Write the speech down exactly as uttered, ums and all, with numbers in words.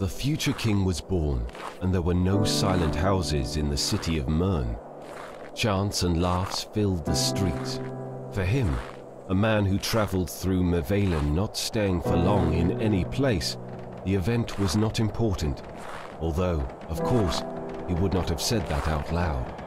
The future king was born, and there were no silent houses in the city of Mern. Chants and laughs filled the streets. For him, a man who travelled through Mevalen, not staying for long in any place, the event was not important, although, of course, he would not have said that out loud.